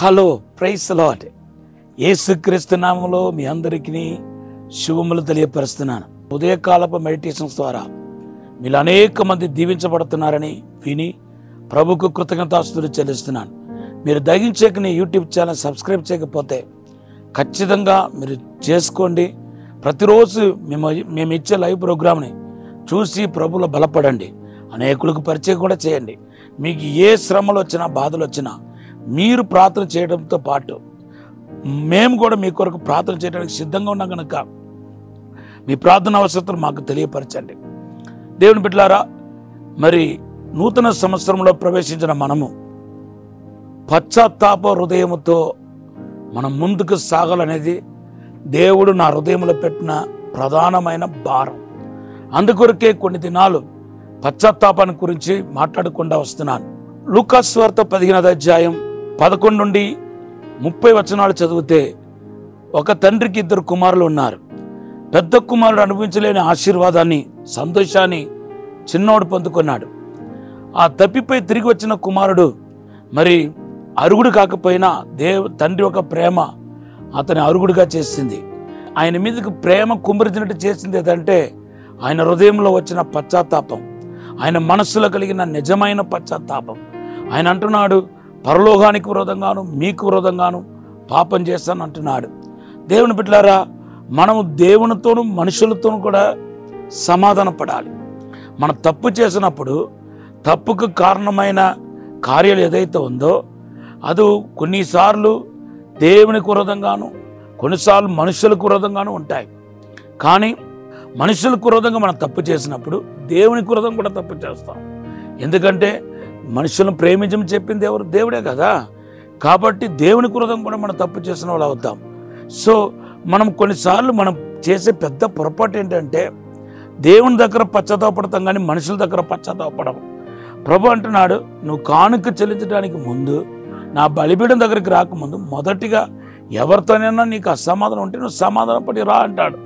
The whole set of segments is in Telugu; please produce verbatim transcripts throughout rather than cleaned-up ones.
Hello, praise lord. యేసుక్రీస్తు నామములో మీ అందరికీ శుభములు తెలియపరుస్తున్నాను. ఉదయకాలపు మెడిటేషన్స్ ద్వారా మీరు అనేక మంది దీవించబడుతున్నారని విని ప్రభుకు కృతజ్ఞతాస్తుతులు చెల్లిస్తున్నాను. మీరు దయించేకని యూట్యూబ్ ఛానల్ సబ్స్క్రైబ్ చేయకపోతే ఖచ్చితంగా మీరు చేసుకోండి. ప్రతిరోజు మేము మేము ఇచ్చే లైవ్ ప్రోగ్రామ్ని చూసి ప్రభులో బలపడండి. అనేకులకు పరిచయం కూడా చేయండి. మీకు ఏ శ్రమలు వచ్చినా బాధలు వచ్చినా మీరు ప్రార్థన చేయడంతో పాటు మేము కూడా మీ కొరకు ప్రార్థన చేయడానికి సిద్ధంగా ఉన్నాం కనుక మీ ప్రార్థన అవసరతలు మాకు తెలియపరచండి. దేవుని బిడ్డలారా, మరి నూతన సంవత్సరంలో ప్రవేశించిన మనము పశ్చాత్తాప హృదయముతో మనం ముందుకు సాగాలనేది దేవుడు నా హృదయంలో పెట్టిన ప్రధానమైన భారం. అందుకొరకే కొన్ని దినాలు పశ్చాత్తాపాన్ని గురించి మాట్లాడకుండా వస్తున్నాను. లూకాసు సువార్త పదిహేనవ అధ్యాయం పదకొండు నుండి ముప్పై వచనాలు చదివితే, ఒక తండ్రికి ఇద్దరు కుమారులు ఉన్నారు. పెద్ద కుమారుడు అనుభవించలేని ఆశీర్వాదాన్ని, సంతోషాన్ని చిన్నోడు పొందుకున్నాడు. ఆ తప్పిపై తిరిగి వచ్చిన కుమారుడు మరి అరుగుడు కాకపోయినా దేవు తండ్రి ఒక ప్రేమ అతని అరుగుడుగా చేసింది. ఆయన మీదకి ప్రేమ కుమ్మరించినట్టు చేసింది ఏదంటే ఆయన హృదయంలో వచ్చిన పశ్చాత్తాపం, ఆయన మనస్సులో కలిగిన నిజమైన పశ్చాత్తాపం. ఆయన అంటున్నాడు, పరలోకానికి విరోధంగాను మీకు విరోధంగాను పాపం చేస్తాను అంటున్నాడు. దేవుని బిడ్డలారా, మనము దేవునితోనూ మనుషులతోనూ కూడా సమాధాన పడాలి. మనం తప్పు చేసినప్పుడు తప్పుకు కారణమైన కార్యాలు ఏదైతే ఉందో అది కొన్నిసార్లు దేవునికి విరోధంగాను, కొన్నిసార్లు మనుషులకు విరోధంగాను ఉంటాయి. కానీ మనుషులకు విరోధంగా మనం తప్పు చేసినప్పుడు దేవునికి విరోధం కూడా తప్పు చేస్తాం. ఎందుకంటే మనుషులను ప్రేమించమని చెప్పింది ఎవరు? దేవుడే కదా. కాబట్టి దేవునికి విరోధం కూడా మనం తప్పు చేసిన వాళ్ళు అవుతాం. సో మనం కొన్నిసార్లు మనం చేసే పెద్ద పొరపాటు ఏంటంటే దేవుని దగ్గర పశ్చాత్తాపడతాం కానీ మనుషుల దగ్గర పశ్చాత్తాపడము. ప్రభు అంటున్నాడు, నువ్వు కానుక చెల్లించడానికి ముందు, నా బలిపీఠం దగ్గరికి రాకముందు మొదటిగా ఎవరితోనైనా నీకు అసమాధానం ఉంటే నువ్వు సమాధానం పడి రా అంటాడు.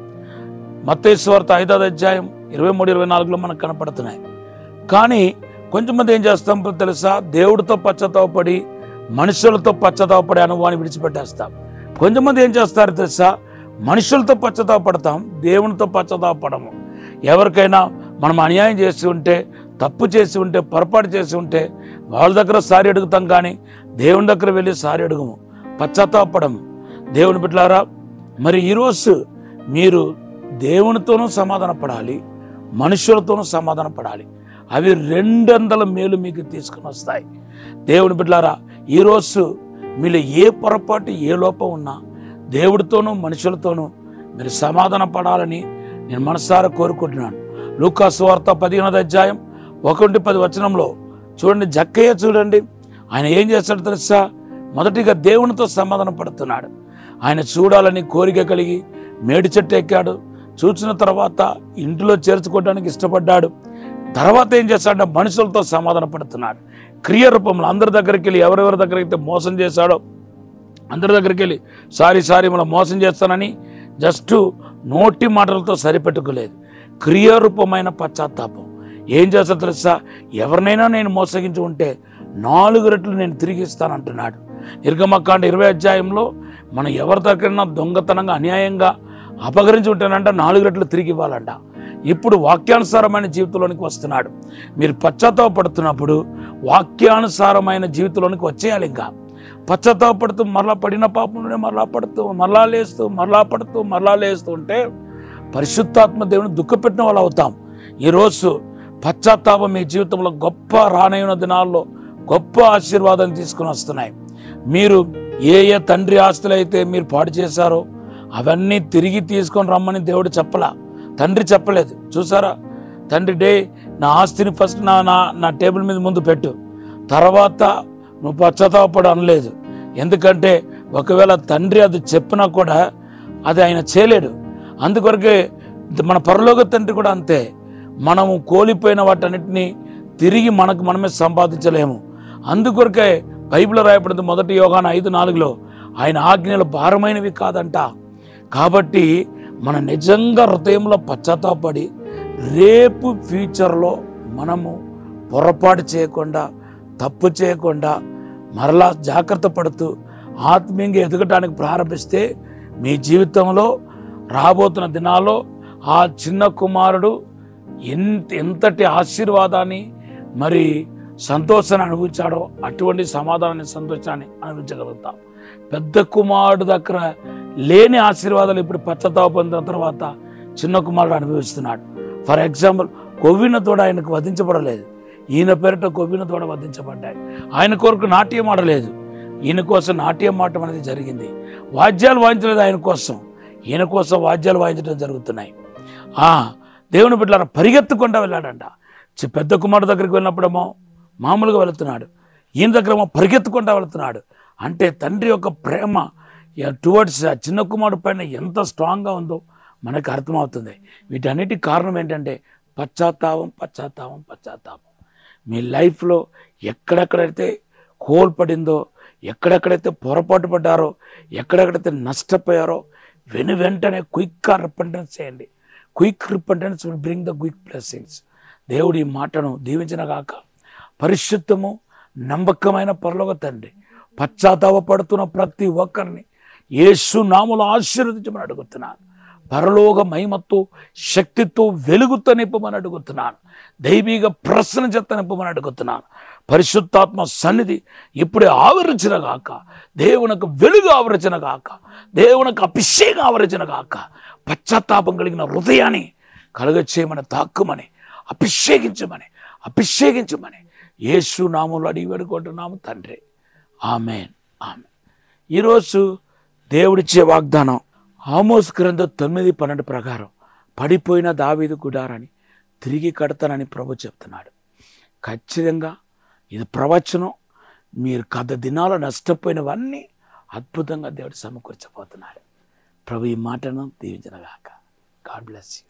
మత్తయి సువార్త ఐదవ అధ్యాయం ఇరవై మూడు ఇరవై నాలుగులో మనకు కనపడుతున్నాయి. కానీ కొంచెంమంది ఏం చేస్తాం తెలుసా? దేవుడితో పశ్చాత్తాపడి మనుషులతో పశ్చాత్తాపడే అనుభవాన్ని విడిచిపెట్టేస్తాం. కొంచెంమంది ఏం చేస్తారు తెలుసా? మనుషులతో పశ్చాత్తాపడతాం, దేవునితో పశ్చాత్తాపడము. ఎవరికైనా మనం అన్యాయం చేసి ఉంటే, తప్పు చేసి ఉంటే, పొరపాటు చేసి ఉంటే వాళ్ళ దగ్గర సారి అడుగుతాం కానీ దేవుని దగ్గర వెళ్ళి సారి అడుగుము, పశ్చాత్తాపడము. దేవుని బిడ్డలారా, మరి ఈరోజు మీరు దేవునితోనూ సమాధాన పడాలి, మనుషులతోనూ సమాధాన పడాలి. అవి రెండొందల మేలు మీకు తీసుకుని వస్తాయి. దేవుని బిడ్డలారా, ఈరోజు మీలో ఏ పొరపాటు ఏ లోపం ఉన్నా దేవుడితోనూ మనుషులతోనూ మీరు సమాధాన పడాలని నేను మనసారా కోరుకుంటున్నాను. లూకాసు సువార్త పదిహేనవ అధ్యాయం ఒకటి పది వచనంలో చూడండి, జక్కయ్య చూడండి, ఆయన ఏం చేస్తాడు తెలుసా? మొదటిగా దేవునితో సమాధాన పడుతున్నాడు. ఆయన చూడాలని కోరిక కలిగి మేడి చెట్టు ఎక్కాడు. చూసిన తర్వాత ఇంటిలో చేర్చుకోవడానికి ఇష్టపడ్డాడు. తర్వాత ఏం చేస్తాడంటే మనుషులతో సమాధాన పడుతున్నాడు. క్రియ రూపంలో అందరి దగ్గరికి వెళ్ళి, ఎవరెవరి దగ్గరికి అయితే మోసం చేశాడో అందరి దగ్గరికి వెళ్ళి సారీ సారీ మనం మోసం చేస్తానని జస్ట్ నోటి మాటలతో సరిపెట్టుకోలేదు. క్రియారూపమైన పశ్చాత్తాపం. ఏం చేస్తాడు తెలుసా? ఎవరినైనా నేను మోసగించి ఉంటే నాలుగు రెట్లు నేను తిరిగి ఇస్తానంటున్నాడు. నిర్గమకాండ ఇరవై అధ్యాయంలో మనం ఎవరి దగ్గరైనా దొంగతనంగా అన్యాయంగా అపహరించి ఉంటేనంట నాలుగు రెట్లు తిరిగి ఇవ్వాలంట. ఇప్పుడు వాక్యానుసారమైన జీవితంలోనికి వస్తున్నాడు. మీరు పశ్చాత్తాపడుతున్నప్పుడు వాక్యానుసారమైన జీవితంలోనికి వచ్చేయాలి. ఇంకా పశ్చాత్తాపడుతూ మరలా పడిన పాపంలోనే మరలా పడుతూ మరలా లేస్తూ మరలా పడుతూ మరలా లేస్తూ ఉంటే పరిశుద్ధాత్మ దేవుని దుఃఖపెట్టిన వాళ్ళు అవుతాం. ఈరోజు పశ్చాత్తాపం మీ జీవితంలో గొప్ప రానయ్యున్న దినాల్లో గొప్ప ఆశీర్వాదాన్ని తీసుకుని వస్తున్నాయి. మీరు ఏ ఏ తండ్రి ఆస్తులు అయితే మీరు పాడు చేశారో అవన్నీ తిరిగి తీసుకొని రమ్మని దేవుడు చెప్పలా, తండ్రి చెప్పలేదు. చూసారా? తండ్రి డే నా ఆస్తిని ఫస్ట్ నా నా నా టేబుల్ మీద ముందు పెట్టు, తర్వాత నువ్వు పశ్చాత్తాపడు అనలేదు. ఎందుకంటే ఒకవేళ తండ్రి అది చెప్పినా కూడా అది ఆయన చేయలేడు. అందుకొరకే మన పరలోక తండ్రి కూడా అంతే. మనము కోల్పోయిన వాటన్నిటినీ తిరిగి మనకు మనమే సంపాదించలేము. అందుకొరకే బైబిల్లో రాయబడింది మొదటి యోహాను ఐదు నాలుగులో ఆయన ఆజ్ఞలు భారమైనవి కాదంట. కాబట్టి మన నిజంగా హృదయంలో పశ్చాత్తాపడి రేపు ఫ్యూచర్లో మనము పొరపాటు చేయకుండా, తప్పు చేయకుండా మరలా జాగ్రత్త పడుతూ ఆత్మీయంగా ఎదగటానికి ప్రారంభిస్తే మీ జీవితంలో రాబోతున్న దినాల్లో ఆ చిన్న కుమారుడు ఎంత ఎంతటి ఆశీర్వాదాన్ని మరి సంతోషాన్ని అనుభవించాడో అటువంటి సమాధానాన్ని సంతోషాన్ని అనుభవించగలుగుతాం. పెద్ద కుమారుడు దగ్గర లేని ఆశీర్వాదాలు ఇప్పుడు పశ్చాత్తాప పొందిన తర్వాత చిన్న కుమారుడు అనుభవిస్తున్నాడు. ఫర్ ఎగ్జాంపుల్, కొవ్విన తోడ ఆయనకు వధించబడలేదు, ఈయన పేరిట కొవ్విన తోడ వధించబడ్డాయి. ఆయన కొరకు నాట్యం ఆడలేదు, ఈయన కోసం నాట్యం ఆడటం అనేది జరిగింది. వాద్యాలు వాయించలేదు ఆయన కోసం, ఈయన కోసం వాద్యాలు వాయించడం జరుగుతున్నాయి. ఆ దేవుని బిడ్డలారా పరిగెత్తుకుంటూ వెళ్ళాడంట. పెద్ద కుమారుడు దగ్గరికి వెళ్ళినప్పుడేమో మామూలుగా వెళుతున్నాడు, ఈయన దగ్గరేమో పరిగెత్తుకుంటూ వెళుతున్నాడు. అంటే తండ్రి యొక్క ప్రేమ టువర్డ్స్ ఆ చిన్న కుమారుడు పైన ఎంత స్ట్రాంగ్గా ఉందో మనకు అర్థమవుతుంది. వీటన్నిటికి కారణం ఏంటంటే పశ్చాత్తాపం, పశ్చాత్తాపం, పశ్చాత్తాపం. మీ లైఫ్లో ఎక్కడెక్కడైతే కోల్పడిందో, ఎక్కడెక్కడైతే పొరపాటు పడ్డారో, ఎక్కడెక్కడైతే నష్టపోయారో వెను వెంటనే క్విక్గా రిపెంటెన్స్ చేయండి. Quick repentance will bring the quick blessings. దేవుడు ఈ మాటను దీవించిన గాక. పరిశుద్ధము నమ్మకమైన పరలోక తండ్రి, పశ్చాత్తాపడుతున్న ప్రతి ఒక్కరిని యేసు నామములో ఆశీర్వదించమని అడుగుతున్నాను. పరలోక మహిమతో శక్తితో వెలుగుతో నింపమని అడుగుతున్నాను. దైవీక ప్రసన్న చేత నింపమని అడుగుతున్నాను. పరిశుద్ధాత్మ సన్నిధి ఇప్పుడే ఆవరించిన గాక, దేవునికి వెలుగు ఆవరించిన గాక, దేవునికి అభిషేకం ఆవరించిన గాక. పశ్చాత్తాపం కలిగిన హృదయాన్ని కలుగచేయమని, తాక్కుమని, అభిషేకించమని అభిషేకించమని యేసు నామములో అడిగి వేడుకుంటున్నాము తండ్రి. ఆమేన్, ఆమేన్. ఈరోజు దేవుడిచ్చే వాగ్దానం ఆమోస్ గ్రంథం తొమ్మిది పన్నెండు ప్రకారం పడిపోయిన దావీదు గుడారాన్ని తిరిగి కడతానని ప్రభు చెప్తున్నాడు. ఖచ్చితంగా ఇది ప్రవచనం. మీరు గత దినాలు నష్టపోయినవన్నీ అద్భుతంగా దేవుడు సమకూర్చబోతున్నాడు. ప్రభు ఈ మాటను దీవించనగాక. God bless you.